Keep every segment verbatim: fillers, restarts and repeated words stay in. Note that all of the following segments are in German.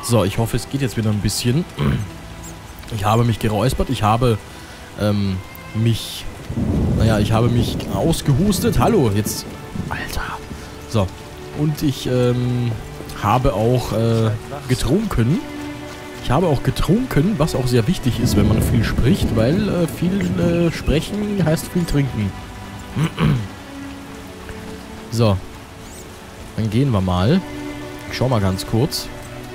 So, ich hoffe, es geht jetzt wieder ein bisschen. Ich habe mich geräuspert. Ich habe ähm, mich... Naja, ich habe mich ausgehustet. Hallo, jetzt... Alter. So. Und ich ähm, habe auch äh, getrunken. Ich habe auch getrunken, was auch sehr wichtig ist, wenn man viel spricht, weil äh, viel äh, sprechen heißt viel trinken. So. Dann gehen wir mal. Ich schau mal ganz kurz.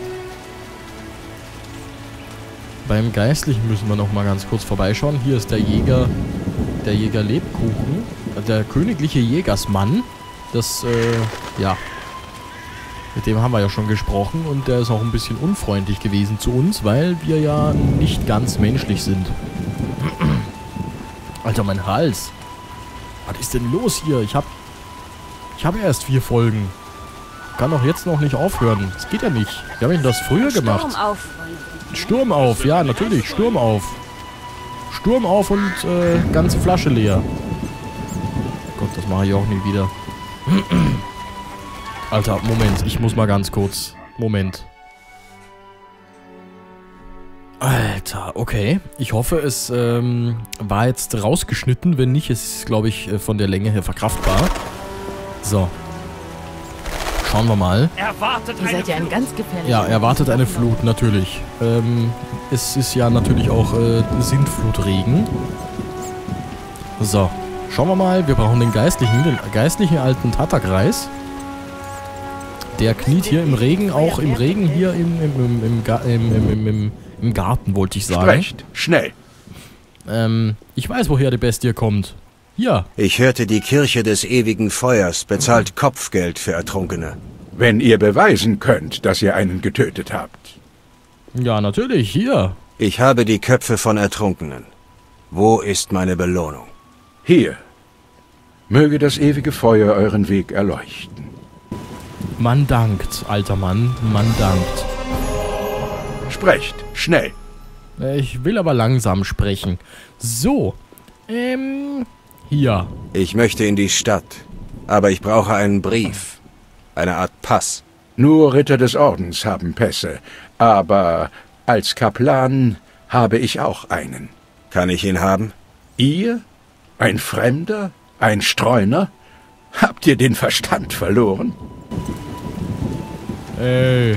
Beim Geistlichen müssen wir noch mal ganz kurz vorbeischauen. Hier ist der Jäger, der Jäger Lebkuchen, der königliche Jägersmann. Das, äh, ja. Mit dem haben wir ja schon gesprochen und der ist auch ein bisschen unfreundlich gewesen zu uns, weil wir ja nicht ganz menschlich sind. Alter, mein Hals. Was ist denn los hier? Ich hab, ich habe erst vier Folgen. Kann doch jetzt noch nicht aufhören. Das geht ja nicht. Wir haben das früher gemacht. Sturm auf. Sturm auf, ja, natürlich. Sturm auf. Sturm auf und äh, ganze Flasche leer. Gott, das mache ich auch nie wieder. Alter, Moment. Ich muss mal ganz kurz. Moment. Alter, okay. Ich hoffe, es ähm, war jetzt rausgeschnitten. Wenn nicht, ist es, glaube ich, von der Länge her verkraftbar. So. Schauen wir mal. Erwartet Ihr seid ja ein ganz gefährlicher. Ja, erwartet eine Flut, natürlich. Ähm, es ist ja natürlich auch äh, Sintflutregen. So, schauen wir mal. Wir brauchen den geistlichen, den geistlichen alten Tatterkreis. Der kniet hier im Regen, auch im Regen hier im, im, im, im, Ga im, im, im, im Garten, wollte ich sagen. Sprecht, schnell. Ähm, ich weiß, woher die Bestie kommt. Hier. Ich hörte, die Kirche des ewigen Feuers bezahlt Kopfgeld für Ertrunkene. Wenn ihr beweisen könnt, dass ihr einen getötet habt. Ja, natürlich, hier. Ich habe die Köpfe von Ertrunkenen. Wo ist meine Belohnung? Hier. Möge das ewige Feuer euren Weg erleuchten. Man dankt, alter Mann, man dankt. Sprecht, schnell. Ich will aber langsam sprechen. So, ähm... Hier. Ich möchte in die Stadt, aber ich brauche einen Brief. Eine Art Pass. Nur Ritter des Ordens haben Pässe, aber als Kaplan habe ich auch einen. Kann ich ihn haben? Ihr? Ein Fremder? Ein Streuner? Habt ihr den Verstand verloren? Ey.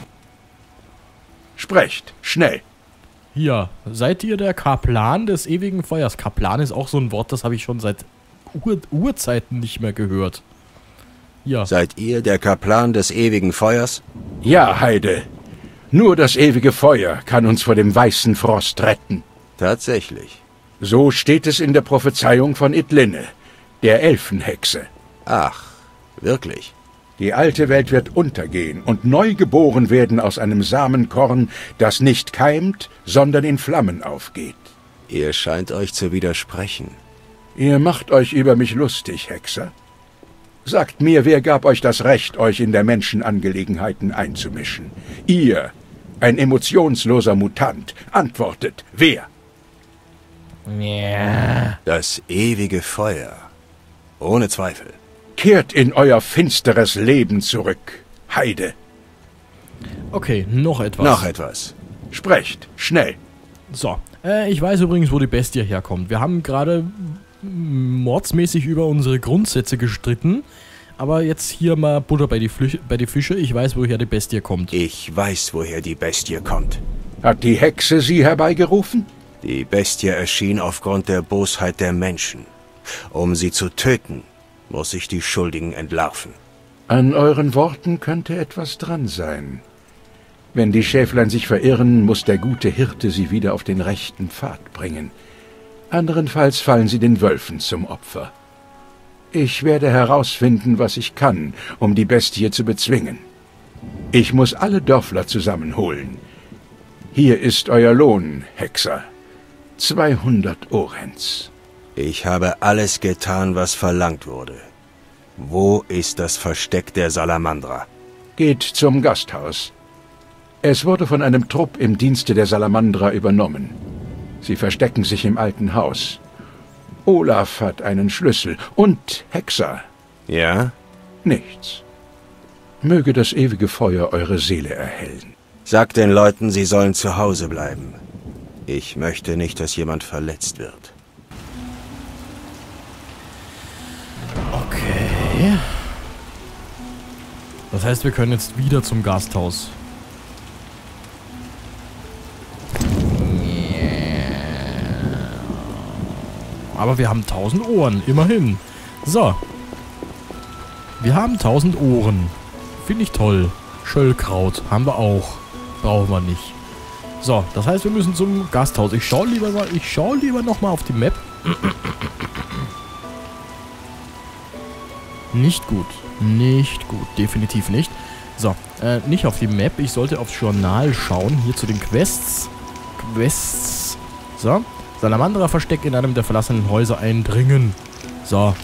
Sprecht, schnell. Hier, seid ihr der Kaplan des ewigen Feuers? Kaplan ist auch so ein Wort, das habe ich schon seit Ur Urzeiten nicht mehr gehört. Ja. Seid ihr der Kaplan des ewigen Feuers? Ja, Heide. Nur das ewige Feuer kann uns vor dem weißen Frost retten. Tatsächlich. So steht es in der Prophezeiung von Idlinne, der Elfenhexe. Ach, wirklich? Die alte Welt wird untergehen und neu geboren werden aus einem Samenkorn, das nicht keimt, sondern in Flammen aufgeht. Ihr scheint euch zu widersprechen. Ihr macht euch über mich lustig, Hexer. Sagt mir, wer gab euch das Recht, euch in der Menschenangelegenheiten einzumischen? Ihr, ein emotionsloser Mutant, antwortet, wer? Ja. Das ewige Feuer. Ohne Zweifel. Kehrt in euer finsteres Leben zurück, Heide. Okay, noch etwas. Noch etwas. Sprecht, schnell. So, äh, ich weiß übrigens, wo die Bestie herkommt. Wir haben gerade mordsmäßig über unsere Grundsätze gestritten. Aber jetzt hier mal Butter bei die, Flü bei die Fische. Ich weiß, woher die Bestie kommt. Ich weiß, woher die Bestie kommt. Hat die Hexe sie herbeigerufen? Die Bestie erschien aufgrund der Bosheit der Menschen. Um sie zu töten, muss ich die Schuldigen entlarven. An euren Worten könnte etwas dran sein. Wenn die Schäflein sich verirren, muss der gute Hirte sie wieder auf den rechten Pfad bringen. Anderenfalls fallen sie den Wölfen zum Opfer. Ich werde herausfinden, was ich kann, um die Bestie zu bezwingen. Ich muss alle Dörfler zusammenholen. Hier ist euer Lohn, Hexer. zweihundert Orens. Ich habe alles getan, was verlangt wurde. Wo ist das Versteck der Salamandra? Geht zum Gasthaus. Es wurde von einem Trupp im Dienste der Salamandra übernommen. Sie verstecken sich im alten Haus. Olaf hat einen Schlüssel. Und Hexer. Ja? Nichts. Möge das ewige Feuer eure Seele erhellen. Sag den Leuten, sie sollen zu Hause bleiben. Ich möchte nicht, dass jemand verletzt wird. Okay. Das heißt, wir können jetzt wieder zum Gasthaus. Aber wir haben tausend Ohren, immerhin. So. Wir haben tausend Ohren. Finde ich toll. Schöllkraut haben wir auch. Brauchen wir nicht. So, das heißt, wir müssen zum Gasthaus. Ich schaue lieber mal, ich schaue lieber nochmal auf die Map. Nicht gut. Nicht gut. Definitiv nicht. So, äh, nicht auf die Map. Ich sollte aufs Journal schauen. Hier zu den Quests. Quests. So. Salamandra-Versteck in einem der verlassenen Häuser eindringen. So.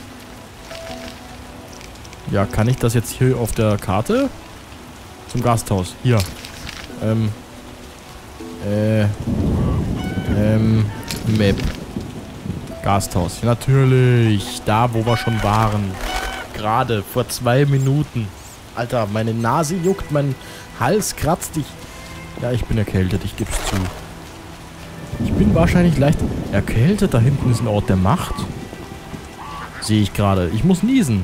Ja, kann ich das jetzt hier auf der Karte? Zum Gasthaus. Hier. Ähm. Äh. Ähm. Map. Gasthaus. Ja, natürlich. Da, wo wir schon waren. Gerade vor zwei Minuten. Alter, meine Nase juckt, mein Hals kratzt. Ich. Ja, ich bin erkältet, ich geb's zu. Ich bin wahrscheinlich leicht erkältet. Da hinten ist ein Ort der Macht. Sehe ich gerade. Ich muss niesen.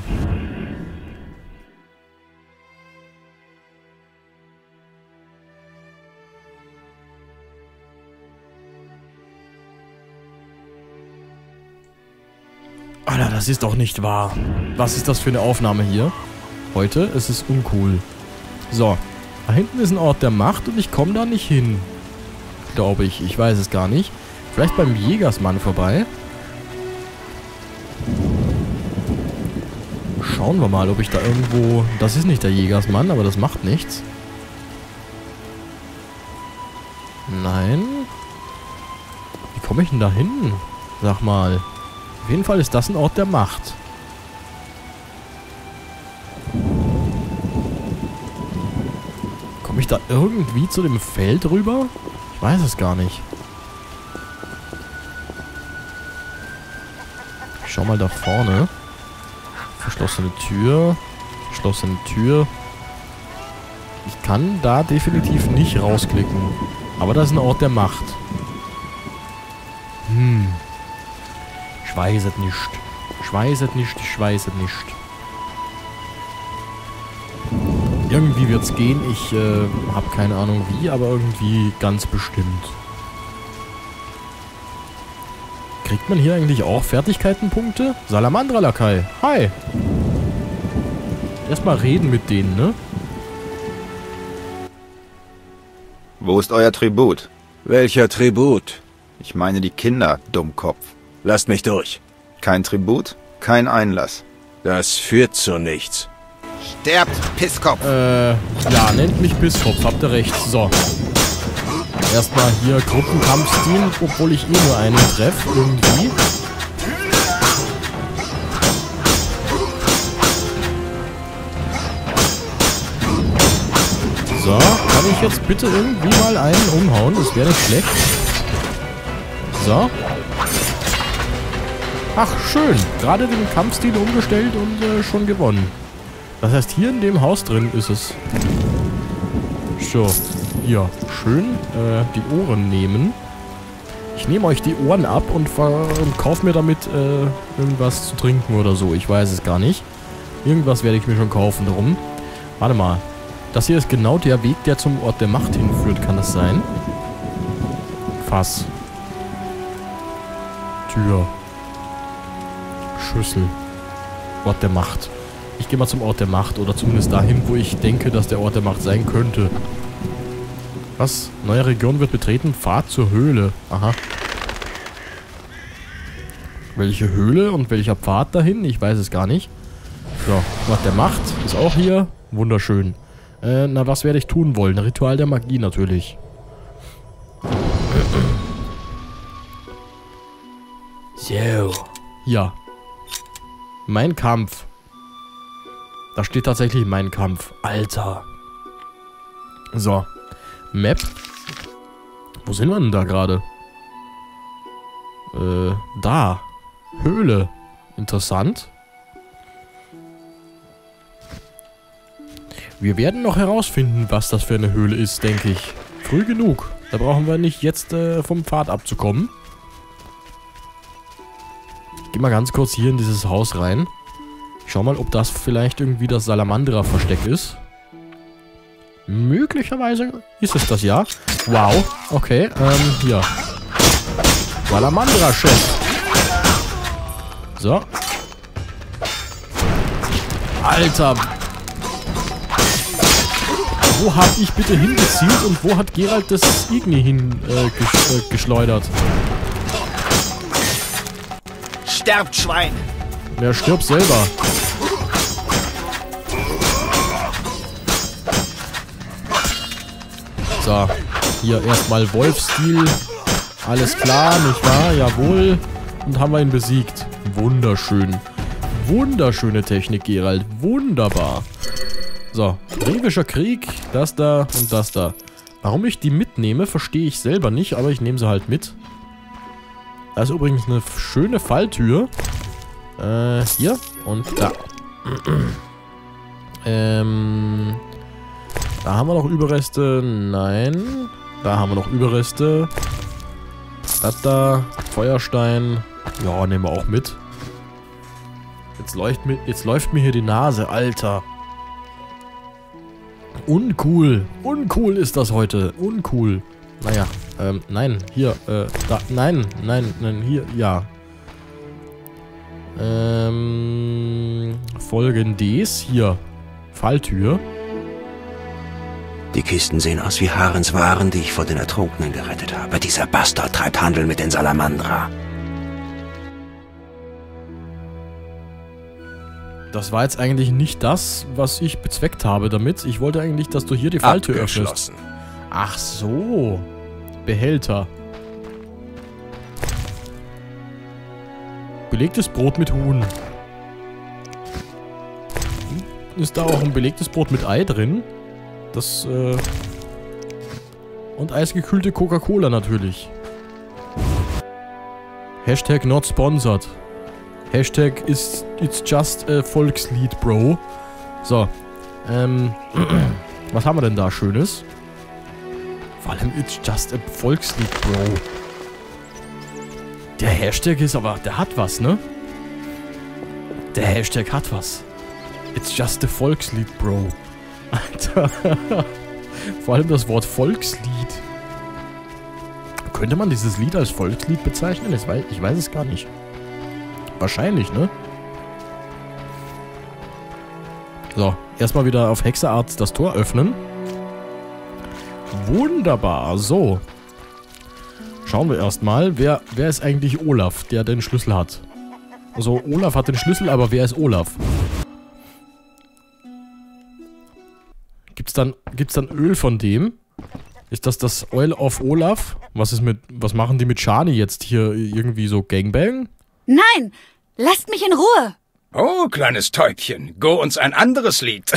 Alter, das ist doch nicht wahr. Was ist das für eine Aufnahme hier? Heute? Es ist uncool. So. Da hinten ist ein Ort der Macht und ich komme da nicht hin. Glaube ich. Ich weiß es gar nicht. Vielleicht beim Jägersmann vorbei. Schauen wir mal, ob ich da irgendwo... Das ist nicht der Jägersmann, aber das macht nichts. Nein. Wie komme ich denn da hin? Sag mal. Auf jeden Fall ist das ein Ort der Macht. Komme ich da irgendwie zu dem Feld rüber? Ich weiß es gar nicht. Ich schau mal da vorne. Verschlossene Tür. Verschlossene Tür. Ich kann da definitiv nicht rausklicken. Aber das ist ein Ort der Macht. Hm. Ich weiß es nicht. Ich weiß es nicht. Ich weiß es nicht. Irgendwie wird's gehen. Ich äh, habe keine Ahnung wie, aber irgendwie ganz bestimmt. Kriegt man hier eigentlich auch Fertigkeitenpunkte? Salamandra-Lakai. Hi. Erstmal reden mit denen, ne? Wo ist euer Tribut? Welcher Tribut? Ich meine die Kinder, Dummkopf. Lasst mich durch. Kein Tribut, kein Einlass. Das führt zu nichts. Sterbt, Pisskopf! Äh, ja, nennt mich Pisskopf, habt ihr recht. So. Erstmal hier Gruppenkampfstil, obwohl ich eh nur einen treffe, irgendwie. So, kann ich jetzt bitte irgendwie mal einen umhauen? Das wäre nicht schlecht. So. Ach, schön. Gerade den Kampfstil umgestellt und äh, schon gewonnen. Das heißt, hier in dem Haus drin ist es. So. Ja, schön. Äh, die Ohren nehmen. Ich nehme euch die Ohren ab und, und kaufe mir damit äh, irgendwas zu trinken oder so. Ich weiß es gar nicht. Irgendwas werde ich mir schon kaufen drum. Warte mal. Das hier ist genau der Weg, der zum Ort der Macht hinführt. Kann das sein? Fass. Tür. Schüssel. Ort der Macht. Ich gehe mal zum Ort der Macht. Oder zumindest dahin, wo ich denke, dass der Ort der Macht sein könnte. Was? Neue Region wird betreten. Pfad zur Höhle. Aha. Welche Höhle und welcher Pfad dahin? Ich weiß es gar nicht. So, Ort der Macht ist auch hier. Wunderschön. Äh, na, was werde ich tun wollen? Ritual der Magie natürlich. So. Ja. Mein Kampf. Da steht tatsächlich mein Kampf. Alter. So. Map. Wo sind wir denn da gerade? Äh, da. Höhle. Interessant. Wir werden noch herausfinden, was das für eine Höhle ist, denke ich. Früh genug. Da brauchen wir nicht jetzt äh, vom Pfad abzukommen. Ich geh mal ganz kurz hier in dieses Haus rein. Ich schau mal, ob das vielleicht irgendwie das Salamandra-Versteck ist. Möglicherweise ist es das, ja. Wow. Okay, ähm, hier. Salamandra-Chef. So. Alter. Wo hab ich bitte hingezielt und wo hat Geralt das Igni hin äh, ges äh, geschleudert? Sterbt, Schwein! Der stirbt selber. So, hier erstmal Wolfstil. Alles klar, nicht wahr? Jawohl. Und haben wir ihn besiegt. Wunderschön. Wunderschöne Technik, Geralt. Wunderbar. So, Brevischer Krieg. Das da und das da. Warum ich die mitnehme, verstehe ich selber nicht, aber ich nehme sie halt mit. Da ist übrigens eine schöne Falltür. Äh, hier und da. ähm... Da haben wir noch Überreste. Nein. Da haben wir noch Überreste. Das da. Feuerstein. Ja, nehmen wir auch mit. Jetzt läuft mir, jetzt läuft mir hier die Nase, Alter. Uncool. Uncool ist das heute. Uncool. Naja. Ähm, nein. Hier. Äh, da. Nein. Nein. Nein. Hier. Ja. Ähm. Folgendes. Hier. Falltür. Die Kisten sehen aus wie Harens Waren, die ich vor den Ertrunkenen gerettet habe. Dieser Bastard treibt Handel mit den Salamandra. Das war jetzt eigentlich nicht das, was ich bezweckt habe damit. Ich wollte eigentlich, dass du hier die Falltür öffnest. Ach so. Behälter. Belegtes Brot mit Huhn. Ist da auch ein belegtes Brot mit Ei drin? Das, äh... Und eisgekühlte Coca-Cola natürlich. Hashtag not sponsored. Hashtag is it's just a Volkslied, Bro. So. Ähm. Was haben wir denn da Schönes? Vor allem it's just a Volkslied, Bro. Der Hashtag ist aber... Der hat was, ne? Der Hashtag hat was. It's just a Volkslied, Bro. Alter. Vor allem das Wort Volkslied. Könnte man dieses Lied als Volkslied bezeichnen? Ich weiß, ich weiß es gar nicht. Wahrscheinlich, ne? So, erstmal wieder auf Hexerart das Tor öffnen. Wunderbar, so. Schauen wir erstmal, wer, wer ist eigentlich Olaf, der den Schlüssel hat? Also, Olaf hat den Schlüssel, aber wer ist Olaf? Gibt's dann, gibt's dann Öl von dem? Ist das das Oil of Olaf? Was ist mit, was machen die mit Shani jetzt hier? Irgendwie so Gangbang? Nein! Lasst mich in Ruhe! Oh, kleines Täubchen, go uns ein anderes Lied.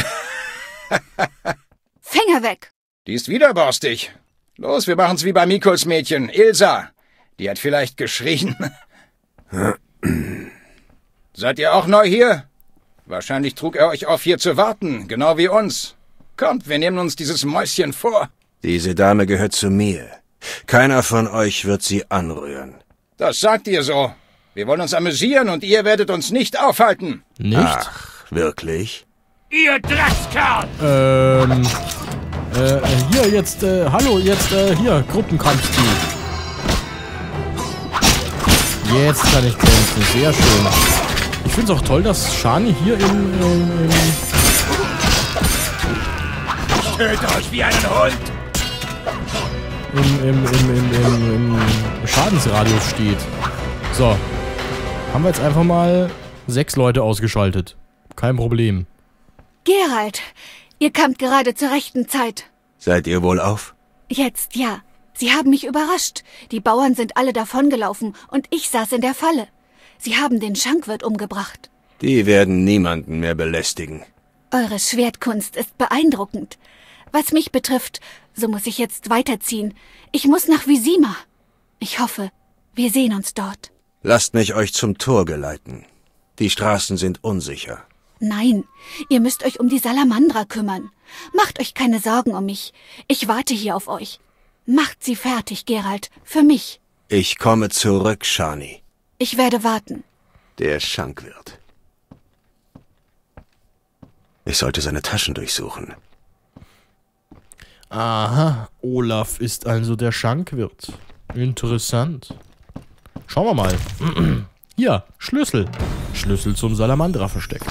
Finger weg! Die ist wieder borstig. Los, wir machen's wie bei Mikols Mädchen, Ilsa. Die hat vielleicht geschrien. Seid ihr auch neu hier? Wahrscheinlich trug er euch auf, hier zu warten, genau wie uns. Kommt, wir nehmen uns dieses Mäuschen vor. Diese Dame gehört zu mir. Keiner von euch wird sie anrühren. Das sagt ihr so. Wir wollen uns amüsieren und ihr werdet uns nicht aufhalten. Nicht? Ach, wirklich? Ihr Dreckskerl! Ähm... Äh, hier jetzt, äh, hallo, jetzt, äh, hier, Gruppenkampfstil. Jetzt kann ich kämpfen, sehr schön. Ich find's auch toll, dass Shani hier im, im, im Ich töte euch wie einen Hund! Im, im, im, im, im, im Schadensradius steht. So. Haben wir jetzt einfach mal sechs Leute ausgeschaltet. Kein Problem. Geralt, ihr kamt gerade zur rechten Zeit. Seid ihr wohlauf? Jetzt, ja. Sie haben mich überrascht. Die Bauern sind alle davongelaufen und ich saß in der Falle. Sie haben den Schankwirt umgebracht. Die werden niemanden mehr belästigen. Eure Schwertkunst ist beeindruckend. Was mich betrifft, so muss ich jetzt weiterziehen. Ich muss nach Vizima. Ich hoffe, wir sehen uns dort. Lasst mich euch zum Tor geleiten. Die Straßen sind unsicher. Nein, ihr müsst euch um die Salamandra kümmern. Macht euch keine Sorgen um mich. Ich warte hier auf euch. Macht sie fertig, Geralt, für mich. Ich komme zurück, Shani. Ich werde warten. Der Schankwirt. Ich sollte seine Taschen durchsuchen. Aha, Olaf ist also der Schankwirt. Interessant. Schauen wir mal. Hier, Schlüssel. Schlüssel zum Salamandra-Versteck.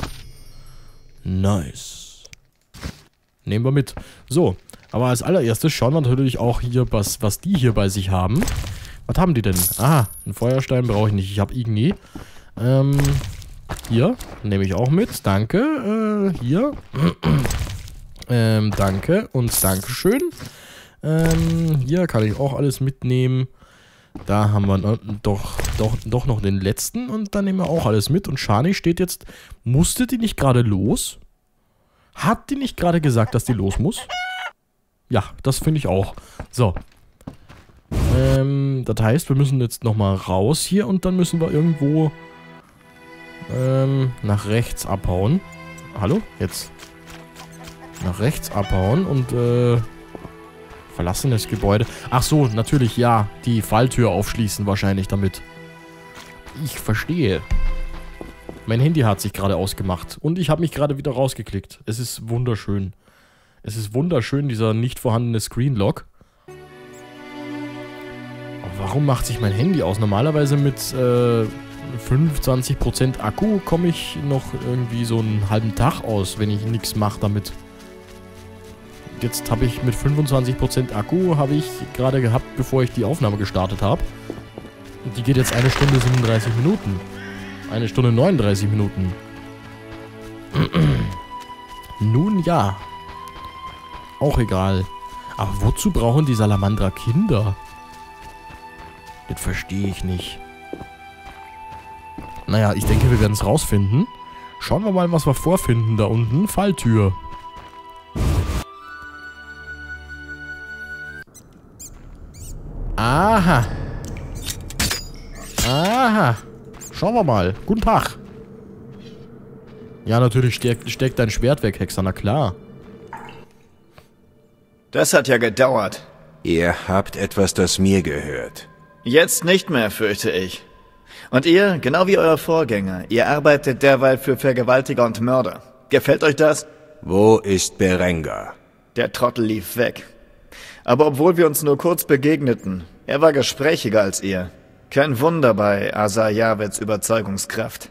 Nice. Nehmen wir mit. So, aber als allererstes schauen wir natürlich auch hier, was, was die hier bei sich haben. Was haben die denn? Ah, einen Feuerstein brauche ich nicht. Ich habe Igni. Ähm, hier, nehme ich auch mit. Danke. Äh, hier. ähm, danke und Dankeschön. Ähm, hier kann ich auch alles mitnehmen. Da haben wir doch, doch, doch noch den letzten und dann nehmen wir auch alles mit. Und Shani steht jetzt, musste die nicht gerade los? Hat die nicht gerade gesagt, dass die los muss? Ja, das finde ich auch. So. Ähm, das heißt, wir müssen jetzt nochmal raus hier und dann müssen wir irgendwo ähm, nach rechts abhauen. Hallo? Jetzt. Nach rechts abhauen und äh, verlassenes Gebäude. Ach so, natürlich, ja. Die Falltür aufschließen wahrscheinlich damit. Ich verstehe. Mein Handy hat sich gerade ausgemacht. Und ich habe mich gerade wieder rausgeklickt. Es ist wunderschön. Es ist wunderschön, dieser nicht vorhandene Screenlock. Aber warum macht sich mein Handy aus? Normalerweise mit äh, fünfundzwanzig Prozent Akku komme ich noch irgendwie so einen halben Tag aus, wenn ich nichts mache damit. Jetzt habe ich mit fünfundzwanzig Prozent Akku, habe ich gerade gehabt, bevor ich die Aufnahme gestartet habe. Und die geht jetzt eine Stunde siebenunddreißig Minuten. Eine Stunde neununddreißig Minuten. Nun ja. Auch egal. Aber wozu brauchen die Salamandra Kinder? Das verstehe ich nicht. Naja, ich denke, wir werden es rausfinden. Schauen wir mal, was wir vorfinden da unten. Falltür. Aha. Aha. Schauen wir mal. Guten Tag. Ja, natürlich steck, steck dein Schwert weg, Hexer, na klar. Das hat ja gedauert. Ihr habt etwas, das mir gehört. Jetzt nicht mehr, fürchte ich. Und ihr, genau wie euer Vorgänger, ihr arbeitet derweil für Vergewaltiger und Mörder. Gefällt euch das? Wo ist Berengar? Der Trottel lief weg. Aber obwohl wir uns nur kurz begegneten, er war gesprächiger als ihr. Kein Wunder bei Asa Javets Überzeugungskraft.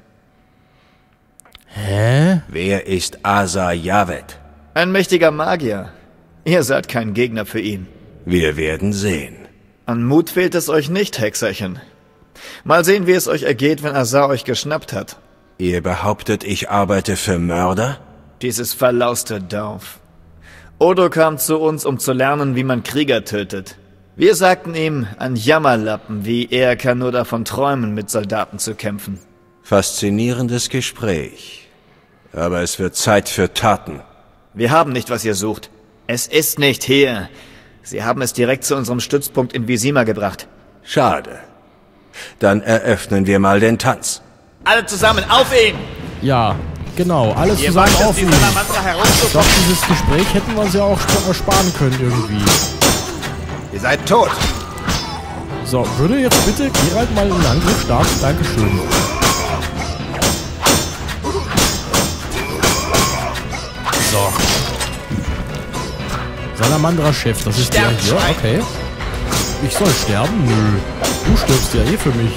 Hä? Wer ist Asa Javet? Ein mächtiger Magier. Ihr seid kein Gegner für ihn. Wir werden sehen. An Mut fehlt es euch nicht, Hexerchen. Mal sehen, wie es euch ergeht, wenn Asa euch geschnappt hat. Ihr behauptet, ich arbeite für Mörder? Dieses verlauste Dorf. Odo kam zu uns, um zu lernen, wie man Krieger tötet. Wir sagten ihm, ein Jammerlappen wie er kann nur davon träumen, mit Soldaten zu kämpfen. Faszinierendes Gespräch. Aber es wird Zeit für Taten. Wir haben nicht, was ihr sucht. Es ist nicht hier. Sie haben es direkt zu unserem Stützpunkt in Vizima gebracht. Schade. Dann eröffnen wir mal den Tanz. Alle zusammen, auf ihn! Ja, genau. Alles Ihr zusammen wollt, dass auf die ihn. Salamandra Ich herumzukommen. glaube, dieses Gespräch hätten wir uns ja auch sp- sparen können irgendwie. Ihr seid tot. So, würde jetzt bitte Geralt mal einen Angriff starten? Dankeschön. So. Salamandra-Chef, das ist der hier, okay. Ich soll sterben? Nö. Du stirbst ja eh für mich.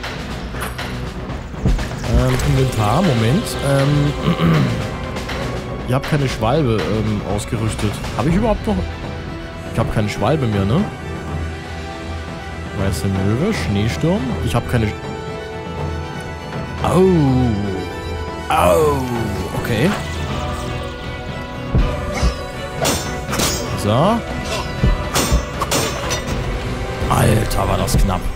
Ähm, Inventar, Moment. Ähm, ihr habt keine Schwalbe ähm, ausgerüstet. Habe ich überhaupt noch... Ich habe keine Schwalbe mehr, ne? Weiße Möwe, Schneesturm. Ich habe keine... Au. Au. Okay. So. Alter, war das knapp.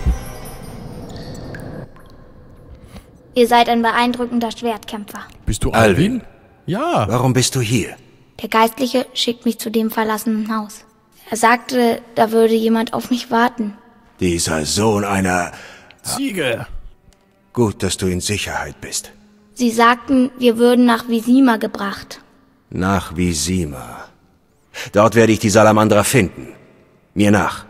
Ihr seid ein beeindruckender Schwertkämpfer. Bist du Alvin? Alvin? Ja. Warum bist du hier? Der Geistliche schickt mich zu dem verlassenen Haus. Er sagte, da würde jemand auf mich warten. Dieser Sohn einer... Ziege. Gut, dass du in Sicherheit bist. Sie sagten, wir würden nach Vizima gebracht. Nach Vizima. Dort werde ich die Salamandra finden. Mir nach.